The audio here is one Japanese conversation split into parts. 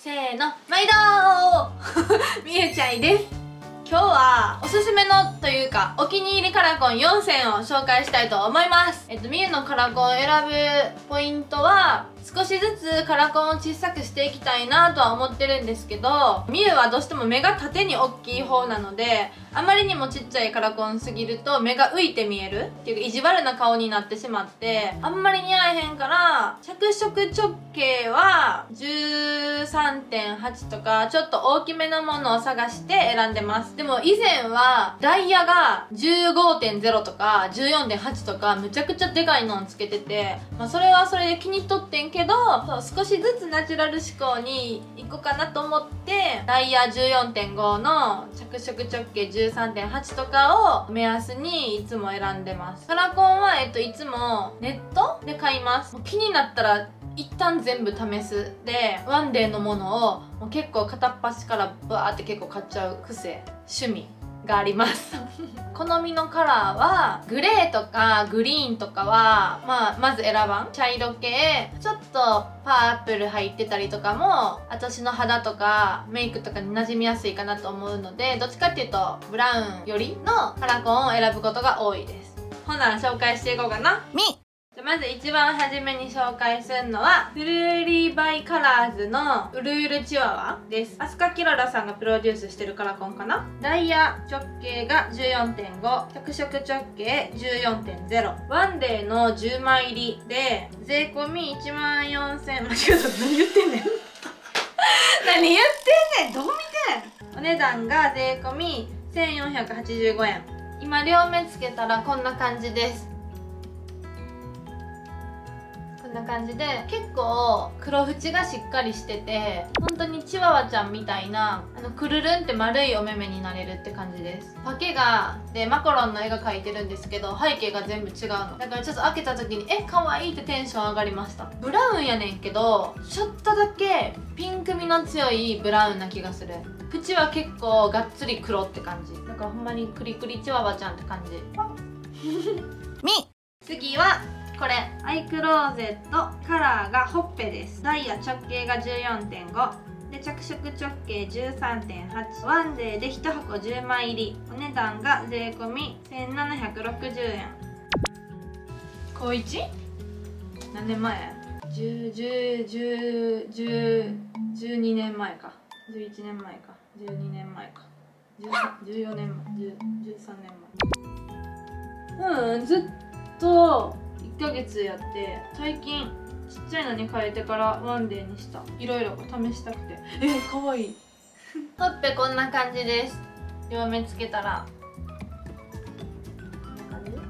せーの、毎度ーみゆちゃんです。今日はおすすめのというかお気に入りカラコン4選を紹介したいと思います。みゆのカラコンを選ぶポイントは少しずつカラコンを小さくしていきたいなとは思ってるんですけど、みゆはどうしても目が縦に大きい方なので、あまりにもちっちゃいカラコンすぎると目が浮いて見えるっていうか意地悪な顔になってしまってあんまり似合えへんから、着色直径は 13.8 とかちょっと大きめのものを探して選んでます。でも以前はダイヤが 15.0 とか 14.8 とかむちゃくちゃでかいのをつけてて、それはそれで気に入っとってんけど、少しずつナチュラル志向に行こうかなと思ってダイヤ 14.5 の着色直径 13.8 とかを目安にいつも選んでます。カラコンはいつもネットで買います。もう気になったら一旦全部試すで、ワンデーのものをもう結構片っ端からバーって結構買っちゃう趣味があります好みのカラーはグレーとかグリーンとかはまず選ばん。茶色系ちょっとパープル入ってたりとかも私の肌とかメイクとかに馴染みやすいかなと思うので、どっちかっていうとブラウンよりのカラコンを選ぶことが多いです。ほな紹介していこうかな。まず一番初めに紹介するのはフルーリーバイカラーズのウルウルチワワです。アスカキララさんがプロデュースしてるカラコンかな。ダイヤ直径が 14.5、 着色直径 14.0、 ワンデーの10枚入りで税込み14000、間違えた、何言ってんねん何言ってんねん、どう見てん。お値段が税込み1485円。今両目つけたらこんな感じです。こんな感じで結構黒縁がしっかりしてて、本当にチワワちゃんみたいなくるるんって丸いお目目になれるって感じです。パケでマカロンの絵が描いてるんですけど、背景が全部違うのだからちょっと開けた時に可愛いってテンション上がりました。ブラウンやねんけどちょっとだけピンク味の強いブラウンな気がする。縁は結構がっつり黒って感じだから、ほんまにクリクリチワワちゃんって感じ次はこれアイクローゼット、カラーがほっぺです。ダイヤ直径が 14.5 で着色直径 13.8、 ワンデーで1箱10枚入り。お値段が税込み1760円。高 1？ 何年前？12年前か、11年前か、12年前か、14年前、13年前。ずっと1ヶ月やって、最近ちっちゃいのに変えてからワンデーにした。いろいろ試したくて。かわいいほっぺこんな感じです。両目つけたらこんな感じ。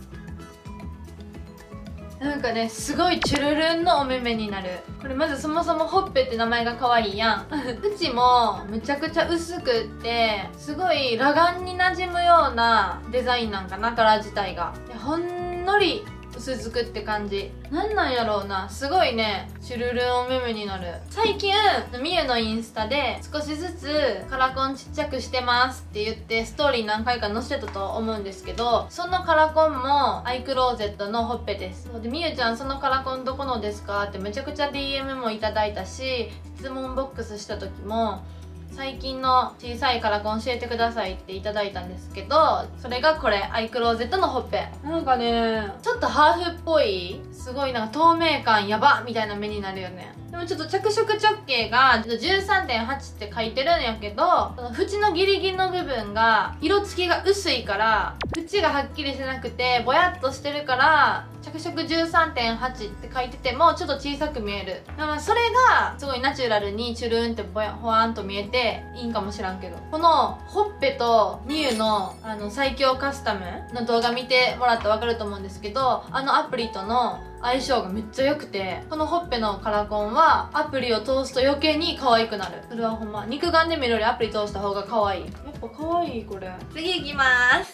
なんかね、すごいチュルルンのお目目になる。これまずそもそもほっぺって名前が可愛いやん縁もむちゃくちゃ薄くってすごい裸眼に馴染むようなデザインなんかな、カラー自体が。ほんのり薄づくって感じ。なんやろうな、すごいねチュルルンお目目になる。最近みゆのインスタで少しずつカラコンちっちゃくしてますって言ってストーリー何回か載せてたと思うんですけど、そのカラコンもアイクローゼットのほっぺです。でみゆちゃんそのカラコンどこのですかってめちゃくちゃ DM もいただいたし、質問ボックスした時も最近の小さいカラコン教えてくださいっていただいたんですけど、それがこれアイクローゼットのほっぺ。なんかねちょっとハーフっぽい、すごいなんか透明感やばみたいな目になるよね。でもちょっと着色直径が 13.8 って書いてるんやけど、その縁のギリギリの部分が色付きが薄いから縁がはっきりしてなくてぼやっとしてるから、着色 13.8 って書いててもちょっと小さく見える。だからそれがすごいナチュラルにチュルンってほわんと見えていいんかもしらんけど、このほっぺとみゆの最強カスタムの動画見てもらったら分かると思うんですけど、アプリとの相性がめっちゃ良くて、このほっぺのカラコンはアプリを通すと余計に可愛くなる。それはほんま肉眼で見るよりアプリ通した方が可愛い。やっぱ可愛いこれ。次いきます。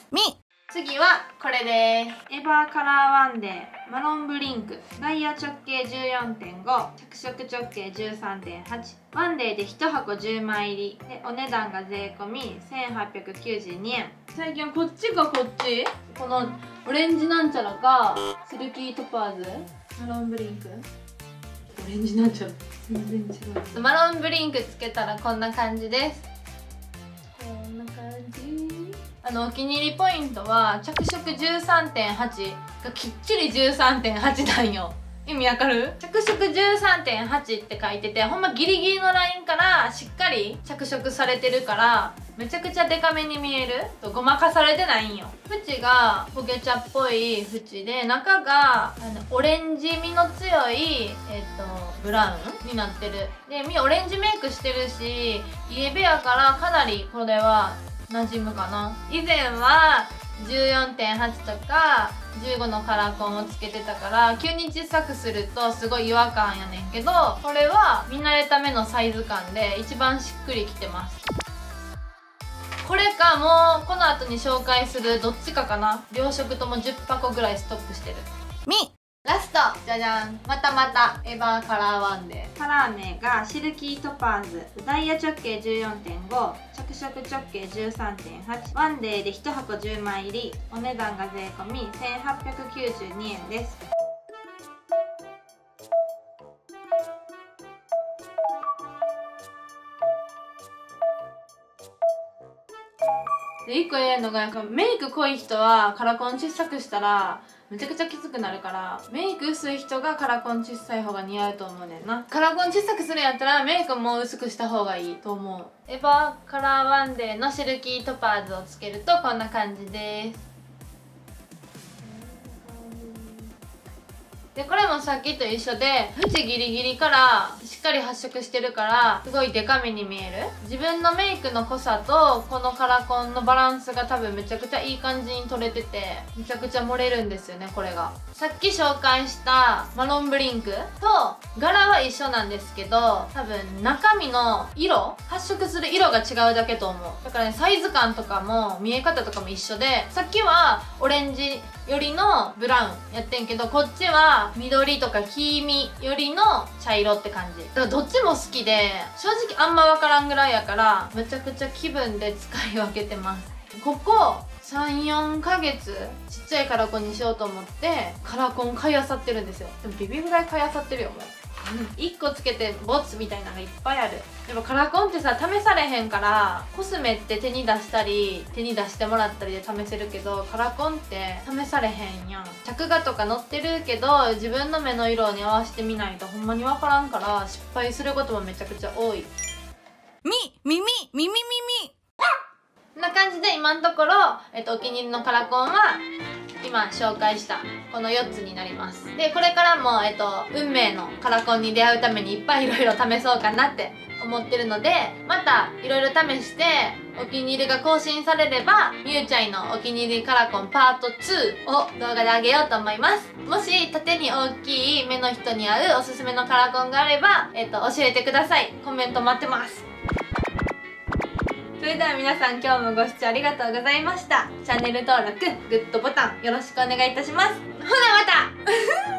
次はこれです。エバーカラーワンデーマロンブリンク、ダイヤ直径 14.5、 着色直径 13.8、 ワンデーで1箱10枚入りでお値段が税込み1892円。最近こっちかこっち、このオレンジなんちゃらかシルキートパーズマロンブリンクオレンジになっちゃう。全然違う。マロンブリンクつけたらこんな感じです。こんな感じ。お気に入りポイントは着色 13.8 がきっちり 13.8 なんよ。意味わかる？着色 13.8 って書いてて、ほんまギリギリのラインからしっかり着色されてるからめちゃくちゃデカめに見える。ごまかされてないんよ。縁が焦げ茶っぽい縁で、中がオレンジ味の強いブラウンになってる。でオレンジメイクしてるし、イエベやからかなりこれは馴染むかな。以前は 14.8 とか15のカラコンをつけてたから、急に小さくするとすごい違和感やねんけど、これは見慣れた目のサイズ感で一番しっくりきてます。これかもうこの後に紹介するどっちかかな。両色とも10箱ぐらいストックしてる。ラストじゃじゃん、またエヴァーカラーワンデー。カラー名がシルキートパーズ、ダイヤ直径 14.5、 着色直径 13.8、 ワンデーで1箱10枚入り。お値段が税込み1892円です。で1個言えるのが、メイク濃い人はカラコン小さくしたらめちゃくちゃきつくなるから、メイク薄い人がカラコン小さい方が似合うと思うねんな。カラコン小さくするんやったらメイクも薄くした方がいいと思う。エヴァーカラーワンデーのシルキートパーズをつけるとこんな感じです。でこれもさっきと一緒で、縁ギリギリからしっかり発色してるからすごいデカめに見える。自分のメイクの濃さとこのカラコンのバランスが多分めちゃくちゃいい感じに取れてて、めちゃくちゃ盛れるんですよね。これがさっき紹介したマロンブリンクと柄は一緒なんですけど、多分中身の色、発色する色が違うだけと思う。だからね、サイズ感とかも見え方とかも一緒で、さっきはオレンジよりのブラウンやってんけど、こっちは緑とか黄身よりの茶色って感じだから、どっちも好きで正直あんま分からんぐらいやから、めちゃくちゃ気分で使い分けてます。ここ 3,4 ヶ月ちっちゃいカラコンにしようと思ってカラコン買いあさってるんですよ。でもビビぐらい買いあさってるよもう。1個つけてボツみたいなのがいっぱいある。やっぱカラコンってさ試されへんから、コスメって手に出したり手に出してもらったりで試せるけど、カラコンって試されへんやん。着画とか載ってるけど自分の目の色に合わせてみないとほんまに分からんから、失敗することもめちゃくちゃ多い。耳こんな感じで今のところ、お気に入りのカラコンは今紹介したこの4つになります。でこれからも、運命のカラコンに出会うためにいっぱいいろいろ試そうかなって思ってるので、またいろいろ試してお気に入りが更新されれば、みゆちゃんのお気に入りカラコンパート2を動画であげようと思います。もし縦に大きい目の人に合うおすすめのカラコンがあれば、教えてください。コメント待ってます。それでは皆さん、今日もご視聴ありがとうございました。チャンネル登録、グッドボタンよろしくお願いいたします。ほなまた